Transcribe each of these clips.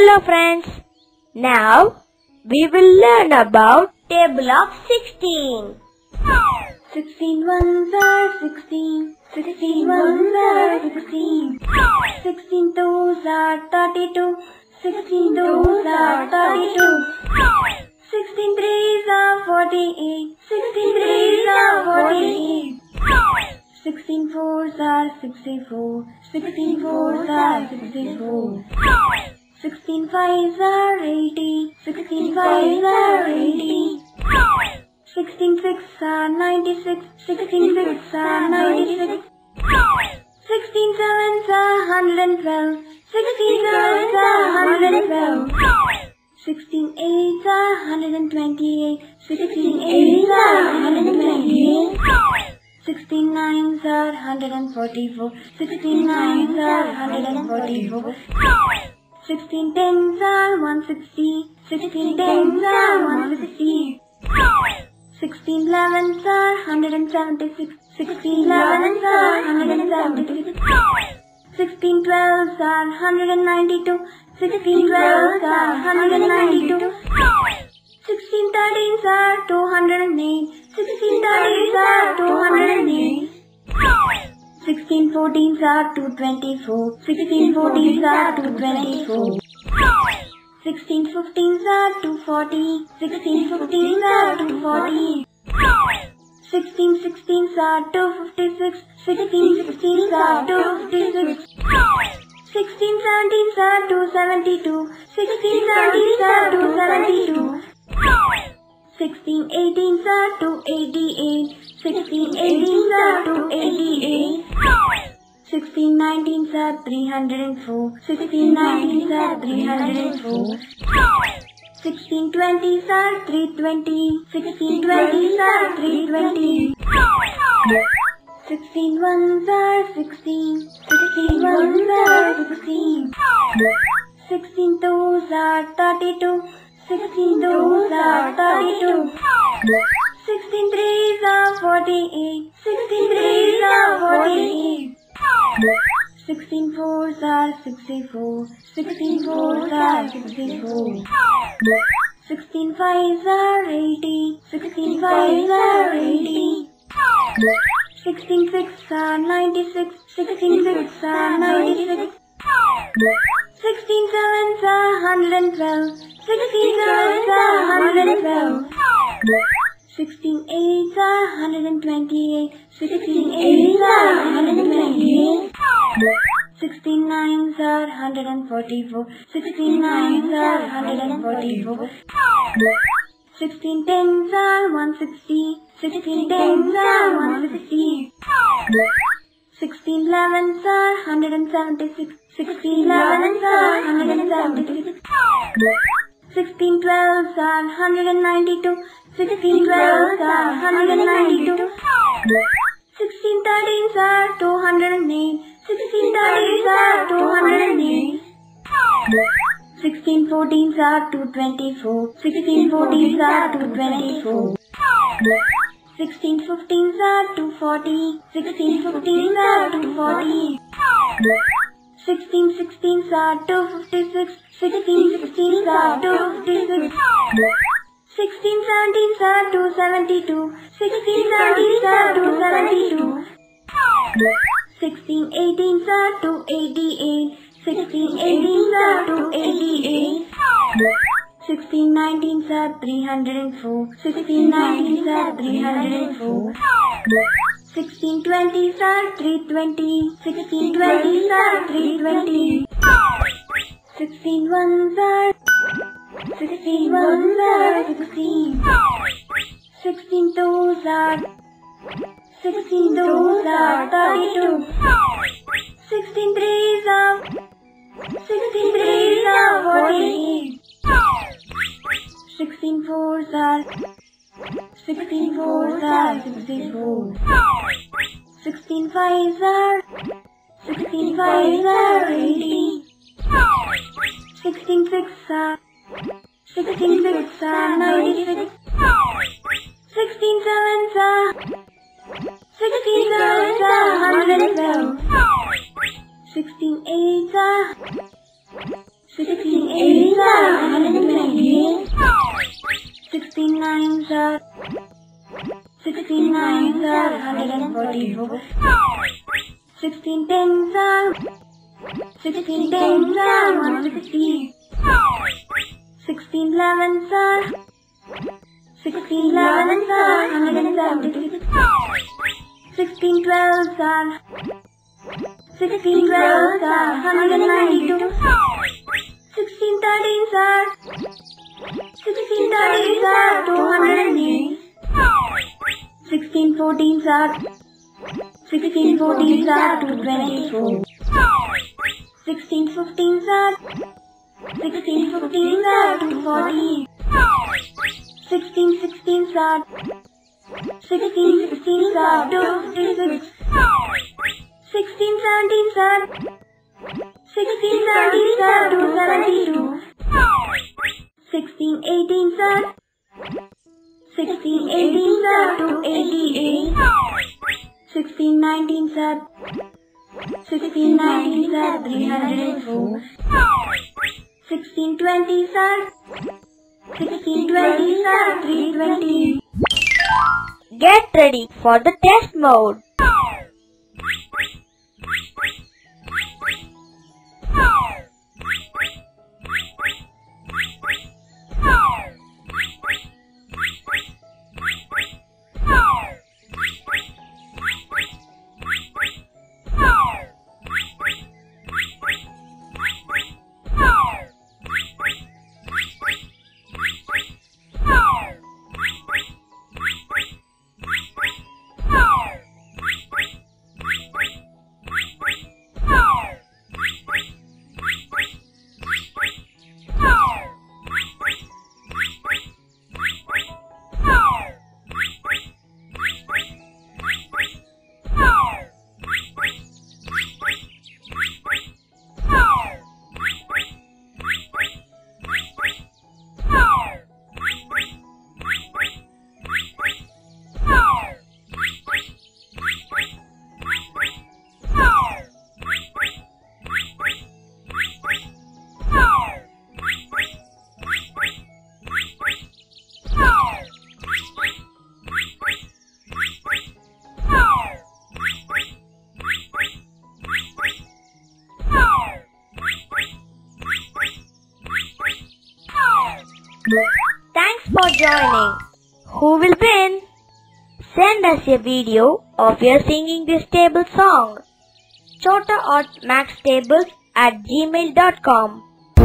Hello friends, now we will learn about table of 16. 16 ones are 16, 16 ones are 16, 16 twos are 32, 16 twos are 32, 16 threes are 48, 16 threes are 48, 16 fours are 64, 16 fours are 64, 16 fives are 80, 16 fives are 80, 16 sixes are 96, 16 sixes are 96, 16 sevens are 112, 16 sevens are 112, 16 eights are 128, 16 eights are 128, 16 nines are 144, 16 nines are 144, 16 tens are 160, 16 tens are 160, 16 elevens are 176, 16 elevens are 176, 16 twelves are 192, 16 twelves are 192, 16 13s are 208, 16 13s are 208, 16 14s are 224, 16 14s are 224, 16 15s are 240, 16 15s are 240, 16 16s are 256, 16 16s are 256, 16 17s are 272, 16 17s are 272, 16 18s are 288, 16 18s are 288, 16 19s are 304, 16 19s are 304, 16 20s are 320, 16 20s are 320, 16 ones are 16, 16 ones are 16, 16 twos are 32, 16 twos are 32, 16 threes are 48, 16 threes are 48, 16 fours are 64, 16 fours are 64, 16 fives are 80, 16 fives are 80, 16 sixes are 96, 16 sixes are 96, 16 sevens are 112, 16 sevens are 112, 16 eights are 128, 16 eights are 128, 16 nines are 144, 16 nines are 144, 16 tens are 160, 16 tens are 160, 16 elevens are 176, 16 elevens are 176, 16 twelves are 192, 16 twelves are 192, 16 13s are 208, 16 13s are 208, 16 14s are 224, 16 14s are 224, 16 15s are 240, 16 15s are 240, 16 16s are 256, 16 16s are 256, 16 17s are 272, 16 17s are 272, 16 18s are 288, 16 18s are 288, 16 19s are 304, 16 19s are 304, 16 20s are 320, 16 20s are 320, 16 ones are 16 ones are 16, 16 twos are 16 twos are 32, 16 threes are 16 threes are 48, 16 fours are 16 fours are 64, 16 fives are 16 fives are 80, 16 sixes are 16 sixes are 96, 16 sevens are 16 sevens are 112, 16 eights are 16 eights are 128. 16 9s are 144. 16 10s are 160. 16 11s are 176. 16 12s are 192. 16 13s are 208. 16 14s are 224. 16 15s are 240. 16 16s are 256. 16 17s are 272. 16 18s are 288. 16 19s are 304. 16 20s are 320. Get ready for the test mode. Thanks for joining. Who will win? Send us a video of your singing this table song. chhotaartmahstables@gmail.com.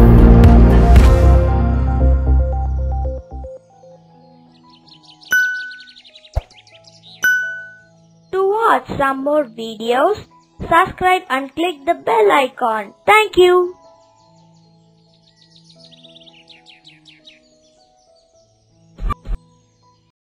To watch some more videos, subscribe and click the bell icon. Thank you.